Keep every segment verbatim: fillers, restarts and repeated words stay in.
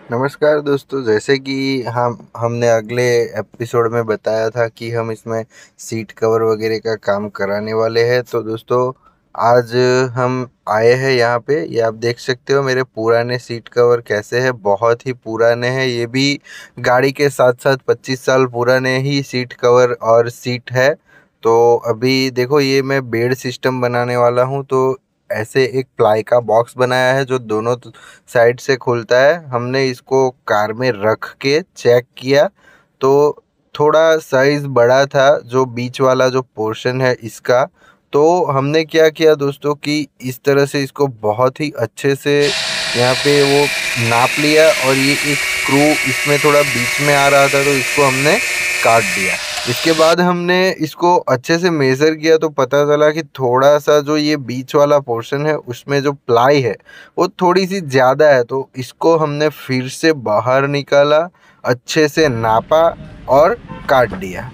नमस्कार दोस्तों, जैसे कि हम हमने अगले एपिसोड में बताया था कि हम इसमें सीट कवर वगैरह का काम कराने वाले हैं। तो दोस्तों आज हम आए हैं यहाँ पे। ये आप देख सकते हो मेरे पुराने सीट कवर कैसे हैं, बहुत ही पुराने हैं। ये भी गाड़ी के साथ साथ पच्चीस साल पुराने ही सीट कवर और सीट है। तो अभी देखो, ये मैं बेड सिस्टम बनाने वाला हूँ। तो ऐसे एक प्लाई का बॉक्स बनाया है जो दोनों साइड से खुलता है। हमने इसको कार में रख के चेक किया तो थोड़ा साइज बड़ा था, जो बीच वाला जो पोर्शन है इसका। तो हमने क्या किया दोस्तों कि इस तरह से इसको बहुत ही अच्छे से यहाँ पे वो नाप लिया, और ये एक स्क्रू इसमें थोड़ा बीच में आ रहा था तो इसको हमने काट दिया। इसके बाद हमने इसको अच्छे से मेज़र किया तो पता चला कि थोड़ा सा जो ये बीच वाला पोर्शन है उसमें जो प्लाई है वो थोड़ी सी ज़्यादा है। तो इसको हमने फिर से बाहर निकाला, अच्छे से नापा और काट दिया।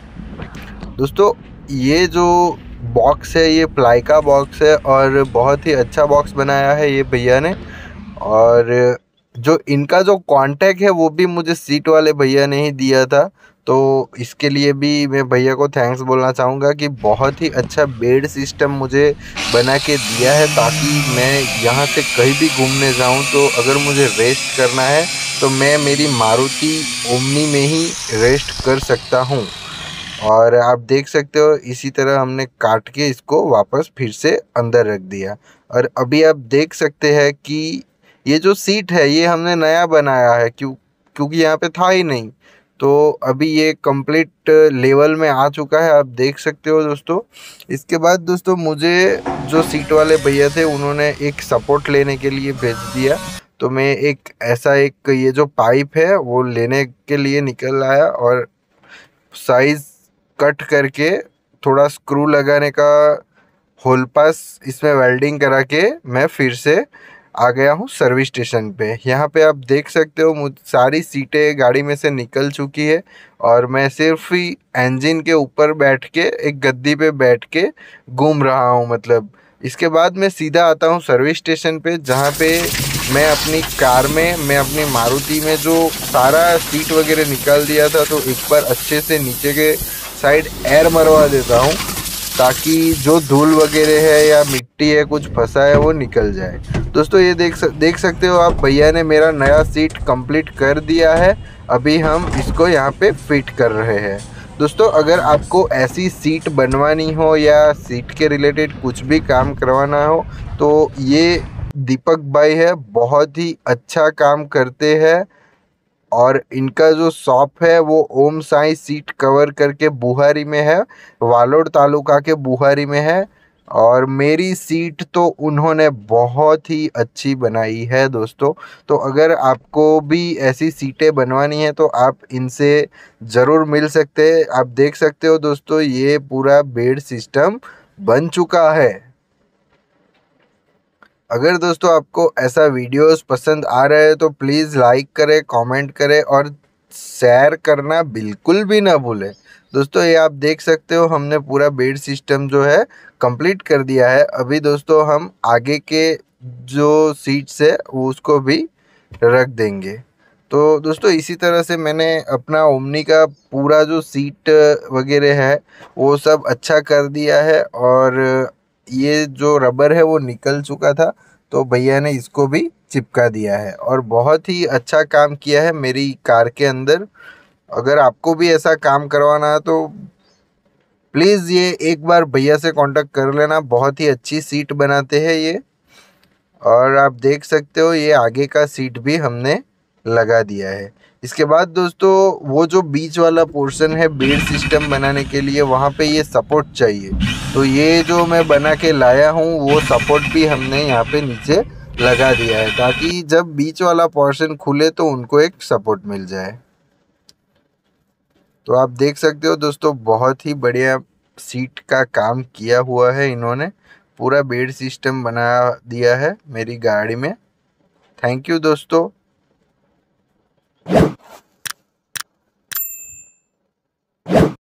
दोस्तों ये जो बॉक्स है ये प्लाई का बॉक्स है और बहुत ही अच्छा बॉक्स बनाया है ये भैया ने। और जो इनका जो कांटेक्ट है वो भी मुझे सीट वाले भैया ने ही दिया था। तो इसके लिए भी मैं भैया को थैंक्स बोलना चाहूँगा कि बहुत ही अच्छा बेड सिस्टम मुझे बना के दिया है, ताकि मैं यहाँ से कहीं भी घूमने जाऊँ तो अगर मुझे रेस्ट करना है तो मैं मेरी मारुति ओमनी में ही रेस्ट कर सकता हूँ। और आप देख सकते हो इसी तरह हमने काट के इसको वापस फिर से अंदर रख दिया। और अभी आप देख सकते हैं कि ये जो सीट है ये हमने नया बनाया है, क्यों क्योंकि यहाँ पे था ही नहीं। तो अभी ये कंप्लीट लेवल में आ चुका है, आप देख सकते हो दोस्तों। इसके बाद दोस्तों मुझे जो सीट वाले भैया थे उन्होंने एक सपोर्ट लेने के लिए भेज दिया। तो मैं एक ऐसा एक ये जो पाइप है वो लेने के लिए निकल आया और साइज कट करके थोड़ा स्क्रू लगाने का होल पास इसमें वेल्डिंग करा के मैं फिर से आ गया हूँ सर्विस स्टेशन पे। यहाँ पे आप देख सकते हो मुझ सारी सीटें गाड़ी में से निकल चुकी है और मैं सिर्फ ही इंजन के ऊपर बैठ के एक गद्दी पे बैठ के घूम रहा हूँ। मतलब इसके बाद मैं सीधा आता हूँ सर्विस स्टेशन पे, जहाँ पे मैं अपनी कार में मैं अपनी मारुति में जो सारा सीट वगैरह निकाल दिया था तो एक बार अच्छे से नीचे के साइड एयर मरवा देता हूँ, ताकि जो धूल वगैरह है या मिट्टी है कुछ फंसा है वो निकल जाए। दोस्तों ये देख सक, देख सकते हो आप, भैया ने मेरा नया सीट कंप्लीट कर दिया है। अभी हम इसको यहाँ पे फिट कर रहे हैं। दोस्तों अगर आपको ऐसी सीट बनवानी हो या सीट के रिलेटेड कुछ भी काम करवाना हो तो ये दीपक भाई है, बहुत ही अच्छा काम करते हैं। और इनका जो शॉप है वो ओम साई सीट कवर करके बुहारी में है, वालोड तालुका के बुहारी में है। और मेरी सीट तो उन्होंने बहुत ही अच्छी बनाई है दोस्तों। तो अगर आपको भी ऐसी सीटें बनवानी है तो आप इनसे ज़रूर मिल सकते हैं। आप देख सकते हो दोस्तों ये पूरा बेड सिस्टम बन चुका है। अगर दोस्तों आपको ऐसा वीडियोस पसंद आ रहे हैं तो प्लीज़ लाइक करें, कमेंट करें और शेयर करना बिल्कुल भी ना भूलें। दोस्तों ये आप देख सकते हो हमने पूरा बेड सिस्टम जो है कंप्लीट कर दिया है। अभी दोस्तों हम आगे के जो सीट्स है वो उसको भी रख देंगे। तो दोस्तों इसी तरह से मैंने अपना ओमनी का पूरा जो सीट वगैरह है वो सब अच्छा कर दिया है। और ये जो रबर है वो निकल चुका था तो भैया ने इसको भी चिपका दिया है और बहुत ही अच्छा काम किया है मेरी कार के अंदर। अगर आपको भी ऐसा काम करवाना है तो प्लीज़ ये एक बार भैया से कांटेक्ट कर लेना, बहुत ही अच्छी सीट बनाते हैं ये। और आप देख सकते हो ये आगे का सीट भी हमने लगा दिया है। इसके बाद दोस्तों वो जो बीच वाला पोर्शन है बेड सिस्टम बनाने के लिए वहाँ पे ये सपोर्ट चाहिए। तो ये जो मैं बना के लाया हूँ वो सपोर्ट भी हमने यहाँ पे नीचे लगा दिया है, ताकि जब बीच वाला पोर्शन खुले तो उनको एक सपोर्ट मिल जाए। तो आप देख सकते हो दोस्तों बहुत ही बढ़िया सीट का काम किया हुआ है इन्होंने। पूरा बेड सिस्टम बना दिया है मेरी गाड़ी में। थैंक यू दोस्तों।